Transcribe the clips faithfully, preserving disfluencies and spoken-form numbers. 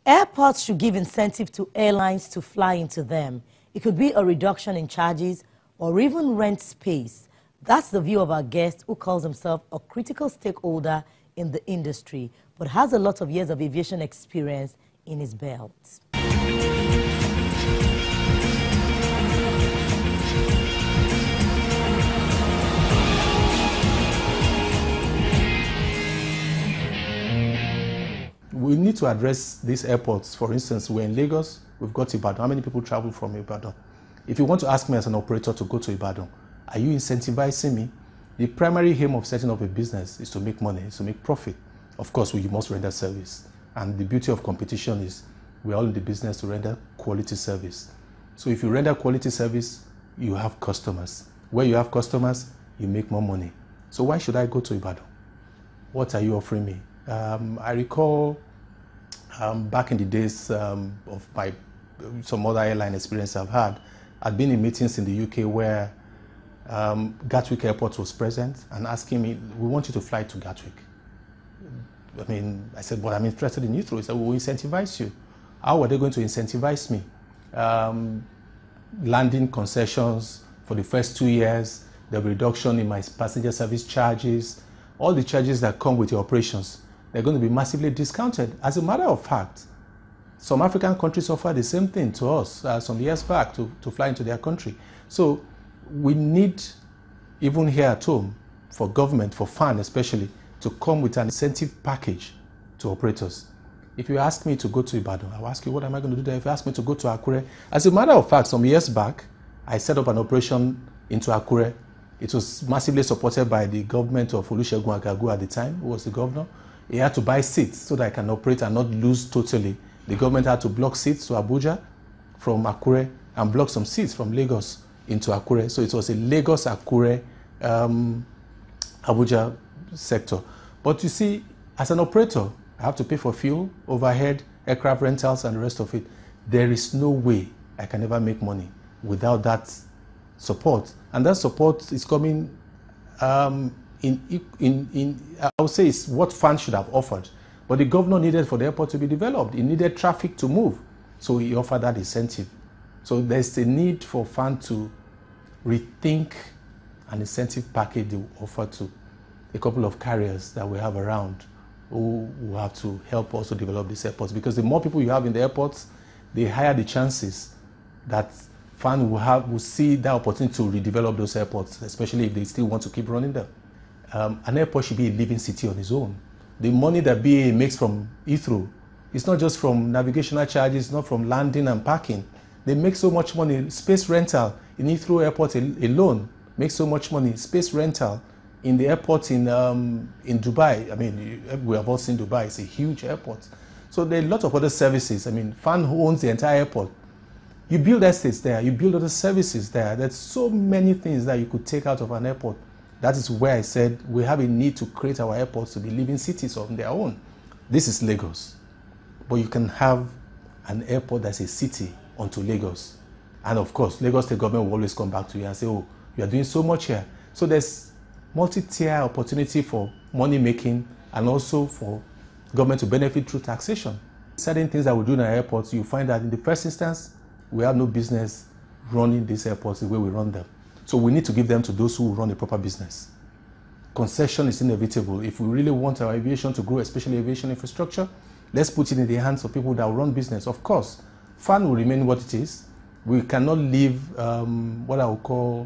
Airports should give incentive to airlines to fly into them. It could be a reduction in charges or even rent space. That's the view of our guest, who calls himself a critical stakeholder in the industry, but has a lot of years of aviation experience in his belt. We need to address these airports. For instance, we're in Lagos, we've got Ibadan. How many people travel from Ibadan? If you want to ask me as an operator to go to Ibadan, are you incentivizing me? The primary aim of setting up a business is to make money, is to make profit. Of course, we must render service. And the beauty of competition is we're all in the business to render quality service. So if you render quality service, you have customers. Where you have customers, you make more money. So why should I go to Ibadan? What are you offering me? Um, I recall um, back in the days um, of my some other airline experience I've had, I'd been in meetings in the U K where um, Gatwick Airport was present and asking me, we want you to fly to Gatwick. I mean, I said, but I'm interested in Heathrow. He said, we'll incentivize you. How are they going to incentivize me? Um, landing concessions for the first two years, the reduction in my passenger service charges, all the charges that come with your operations, they're going to be massively discounted. As a matter of fact, some African countries offer the same thing to us uh, some years back to, to fly into their country. So we need, even here at home, for government, for F A N especially, to come with an incentive package to operators. If you ask me to go to Ibadan, I'll ask you, what am I going to do there? If you ask me to go to Akure, as a matter of fact, some years back, I set up an operation into Akure. It was massively supported by the government of Olusegun Agagu at the time, who was the governor. He had to buy seats so that I can operate and not lose totally. The government had to block seats to Abuja from Akure and block some seats from Lagos into Akure. So it was a Lagos-Akure um, Abuja sector. But you see, as an operator, I have to pay for fuel, overhead, aircraft rentals, and the rest of it. There is no way I can ever make money without that support. And that support is coming um, in, in, in, I would say it's what F A N should have offered. But the governor needed for the airport to be developed. He needed traffic to move. So he offered that incentive. So there's a need for F A N to rethink an incentive package they offer to a couple of carriers that we have around who will have to help also develop these airports. Because the more people you have in the airports, the higher the chances that F A N will, have, will see that opportunity to redevelop those airports, especially if they still want to keep running them. Um, an airport should be a living city on its own. The money that B A A makes from Heathrow, it's not just from navigational charges, not from landing and parking. They make so much money. Space rental in Heathrow Airport alone makes so much money. Space rental in the airport in, um, in Dubai, I mean, we have all seen Dubai, it's a huge airport. So there are a lot of other services. I mean, F A N owns the entire airport. You build estates there, you build other services there. There's so many things that you could take out of an airport. That is where I said we have a need to create our airports to be living cities of their own. This is Lagos. But you can have an airport that's a city onto Lagos. And of course, Lagos State government will always come back to you and say, oh, you are doing so much here. So there's multi-tier opportunity for money making and also for government to benefit through taxation. Certain things that we do in our airports, you find that in the first instance, we have no business running these airports the way we run them. So we need to give them to those who run a proper business. Concession is inevitable. If we really want our aviation to grow, especially aviation infrastructure, let's put it in the hands of people that will run business. Of course, F A N will remain what it is. We cannot leave um, what I would call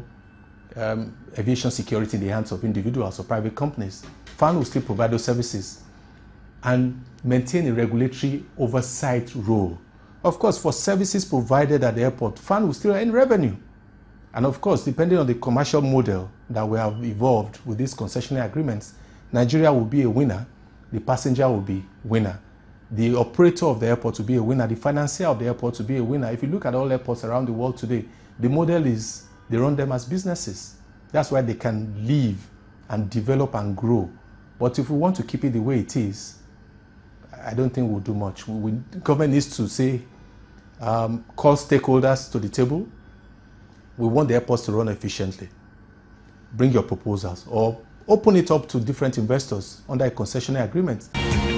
um, aviation security in the hands of individuals or private companies. F A N will still provide those services and maintain a regulatory oversight role. Of course, for services provided at the airport, F A N will still earn revenue. And of course, depending on the commercial model that we have evolved with these concessionary agreements, Nigeria will be a winner, the passenger will be winner, the operator of the airport will be a winner, the financier of the airport will be a winner. If you look at all airports around the world today, the model is they run them as businesses. That's why they can live and develop and grow. But if we want to keep it the way it is, I don't think we'll do much. We, we, government needs to say, um, call stakeholders to the table. We want the airports to run efficiently. Bring your proposals or open it up to different investors under a concessionary agreement.